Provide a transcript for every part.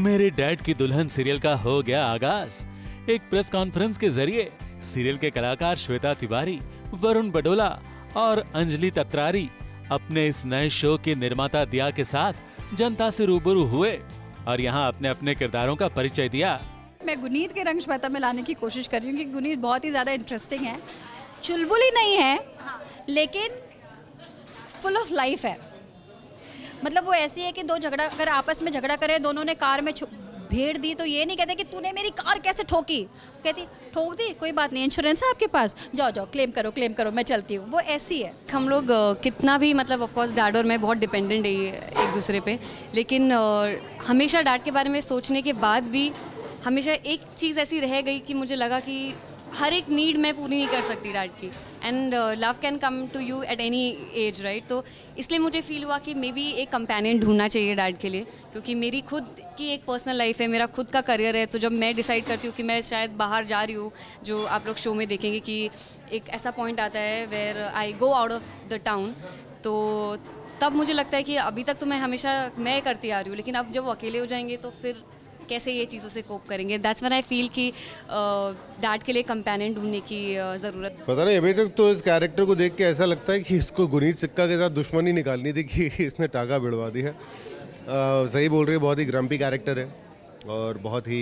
मेरे डैड की दुल्हन सीरियल का हो गया आगाज। एक प्रेस कॉन्फ्रेंस के जरिए सीरियल के कलाकार श्वेता तिवारी, वरुण बडोला और अंजलि तत्रारी अपने इस नए शो के निर्माता दिया के साथ जनता से रूबरू हुए और यहाँ अपने अपने किरदारों का परिचय दिया। मैं गुनीत के रंग श्वेता में लाने की कोशिश कर रही हूँ कि गुनीत बहुत ही ज़्यादा इंटरेस्टिंग है, चुलबुली नहीं है लेकिन फुल ऑफ लाइफ है। मतलब वो ऐसी है कि दो झगड़ा अगर आपस में झगड़ा करे, दोनों ने कार में भेड़ दी तो ये नहीं कहते कि तूने मेरी कार कैसे ठोकी, कहती ठोक दी कोई बात नहीं, इंश्योरेंस है आपके पास, जाओ जाओ क्लेम करो मैं चलती हूँ। वो ऐसी है। हम लोग कितना भी मतलब ऑफ कोर्स डैड और मैं बहुत डिपेंडेंट है एक दूसरे पे, लेकिन हमेशा डैड के बारे में सोचने के बाद भी हमेशा एक चीज़ ऐसी रह गई कि मुझे लगा कि हर एक नीड मैं पूरी नहीं कर सकती डैड की, and love can come to you at any age, right. तो इसलिए मुझे फील हुआ कि मे बी एक कंपेनियन ढूंढना चाहिए डैड के लिए, क्योंकि मेरी खुद की एक पर्सनल लाइफ है, मेरा खुद का करियर है। तो जब मैं डिसाइड करती हूँ कि मैं शायद बाहर जा रही हूँ, जो आप लोग शो में देखेंगे कि एक ऐसा पॉइंट आता है where I go out of the town, तो तब मुझे लगता है कि अभी तक तो मैं हमेशा मैं करती आ रही हूँ, लेकिन अब जब वो अकेले हो जाएंगे तो फिर कैसे ये चीज़ों से कोप करेंगे। दैट्स व्हेन आई फील कि डैड के लिए कंपेनियन ढूंढने की ज़रूरत। पता नहीं, अभी तक तो इस कैरेक्टर को देख के ऐसा लगता है कि इसको गुनीत सिक्का के साथ दुश्मनी निकालनी थी कि इसने टाका भिड़वा दी है। सही बोल रही है, बहुत ही ग्रम्पी कैरेक्टर है और बहुत ही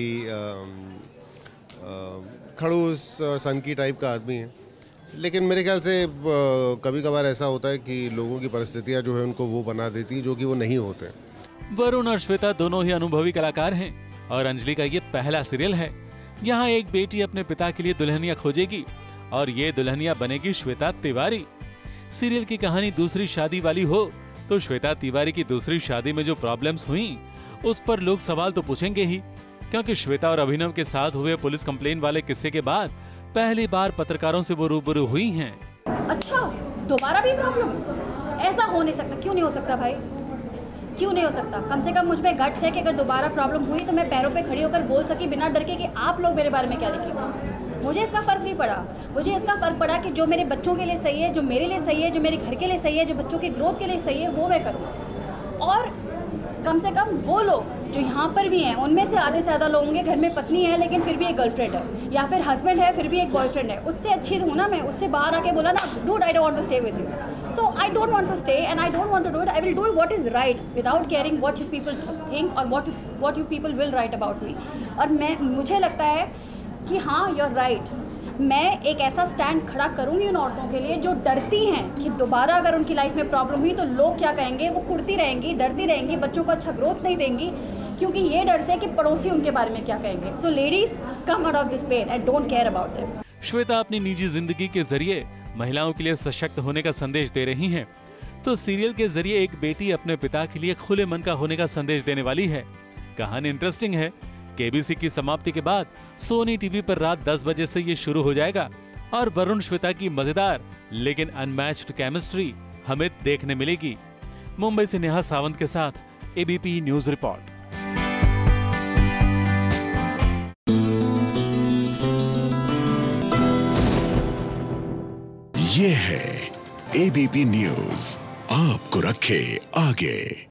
खड़ूस सनकी टाइप का आदमी है, लेकिन मेरे ख्याल से कभी कभार ऐसा होता है कि लोगों की परिस्थितियाँ जो है उनको वो बना देती है जो कि वो नहीं होते। वरुण और श्वेता दोनों ही अनुभवी कलाकार हैं और अंजलि का ये पहला सीरियल है। यहाँ एक बेटी अपने पिता के लिए दुल्हनिया खोजेगी और ये दुल्हनिया बनेगी श्वेता तिवारी। सीरियल की कहानी दूसरी शादी वाली हो तो श्वेता तिवारी की दूसरी शादी में जो प्रॉब्लम्स हुई उस पर लोग सवाल तो पूछेंगे ही, क्योंकि श्वेता और अभिनव के साथ हुए पुलिस कंप्लेन वाले किस्से के बाद पहली बार पत्रकारों से वो रूबरू हुई हैं। अच्छा, दोबारा भी प्रॉब्लम? ऐसा हो नहीं सकता। क्यों नहीं हो सकता भाई, क्यों नहीं हो सकता? कम से कम मुझ में गट्स है कि अगर दोबारा प्रॉब्लम हुई तो मैं पैरों पे खड़ी होकर बोल सकी बिना डर के कि आप लोग मेरे बारे में क्या लिखेंगे। मुझे इसका फ़र्क नहीं पड़ा। मुझे इसका फ़र्क पड़ा कि जो मेरे बच्चों के लिए सही है, जो मेरे लिए सही है, जो मेरे घर के लिए सही है, जो बच्चों की ग्रोथ के लिए सही है, वो मैं करूँ। और कम से कम वो लोग जो यहाँ पर भी हैं उनमें से आधे से ज़्यादा लोगों के घर में पत्नी है लेकिन फिर भी एक गर्लफ्रेंड है, या फिर हस्बैंड है फिर भी एक बॉयफ्रेंड है। उससे अच्छी हूँ ना मैं, उससे बाहर आके बोला ना, dude I don't want to stay with you, so I don't want to stay and I don't want to do it. I will do what is right without caring what you people think or what you people will write about me. और मुझे लगता है कि हाँ you're right, मैं एक ऐसा stand खड़ा करूँगी उन औरतों के लिए जो डरती हैं कि दोबारा अगर उनकी लाइफ में प्रॉब्लम हुई तो लोग क्या कहेंगे। वो कुड़ती रहेंगी, डरती रहेंगी, बच्चों को अच्छा ग्रोथ नहीं देंगी क्योंकि ये डर से कि पड़ोसी उनके बारे में क्या कहेंगे। So ladies come out of this pain and don't care about them. Shweta अपनी निजी जिंदगी के जरिए महिलाओं के लिए सशक्त होने का संदेश दे रही हैं, तो सीरियल के जरिए एक बेटी अपने पिता के लिए खुले मन का होने का संदेश देने वाली है। कहानी इंटरेस्टिंग है। केबीसी की समाप्ति के बाद सोनी टीवी पर रात 10 बजे से ये शुरू हो जाएगा और वरुण श्वेता की मजेदार लेकिन अनमैच्ड केमिस्ट्री हमें देखने मिलेगी। मुंबई से नेहा सावंत के साथ एबीपी न्यूज रिपोर्ट। ये है एबीपी न्यूज, आपको रखे आगे।